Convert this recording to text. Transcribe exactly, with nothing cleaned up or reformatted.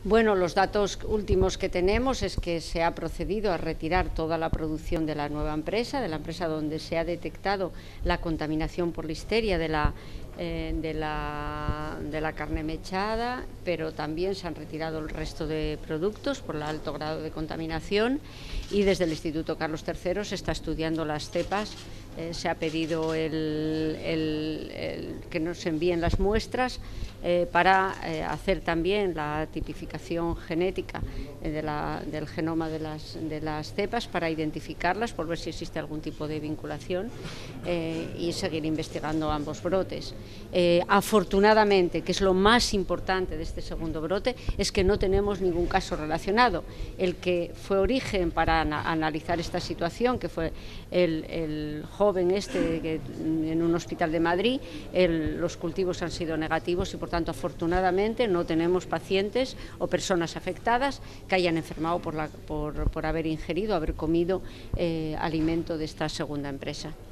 Bueno, los datos últimos que tenemos es que se ha procedido a retirar toda la producción de la nueva empresa, de la empresa donde se ha detectado la contaminación por listeria de la, eh, de la, de la carne mechada, pero también se han retirado el resto de productos por el alto grado de contaminación, y desde el Instituto Carlos tercero se está estudiando las cepas. Eh, se ha pedido el, el, el, que nos envíen las muestras eh, para eh, hacer también la tipificación genética eh, de la, del genoma de las, de las cepas, para identificarlas, por ver si existe algún tipo de vinculación eh, y seguir investigando ambos brotes. Eh, afortunadamente, que es lo más importante de este segundo brote, es que no tenemos ningún caso relacionado. El que fue origen para ana analizar esta situación, que fue el, el joven este que, en un hospital de Madrid, el, los cultivos han sido negativos y por tanto afortunadamente no tenemos pacientes o personas afectadas que hayan enfermado por, la, por, por haber ingerido, haber comido eh, alimento de esta segunda empresa.